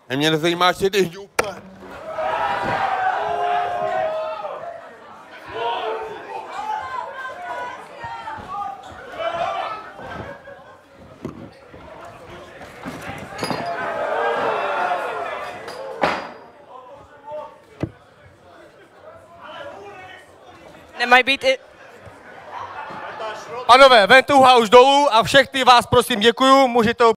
A mě nezajímá, jestli jdeš do úplně. Nemají být i... Panové, vemte už dolů a všechny vás prosím děkuju, můžete